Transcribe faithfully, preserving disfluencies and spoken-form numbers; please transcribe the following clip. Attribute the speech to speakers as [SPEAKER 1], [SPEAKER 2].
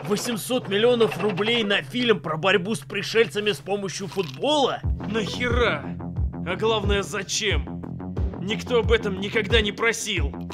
[SPEAKER 1] восемьсот миллионов рублей на фильм про борьбу с пришельцами с помощью футбола?
[SPEAKER 2] Нахера? А главное, зачем? Никто об этом никогда не просил.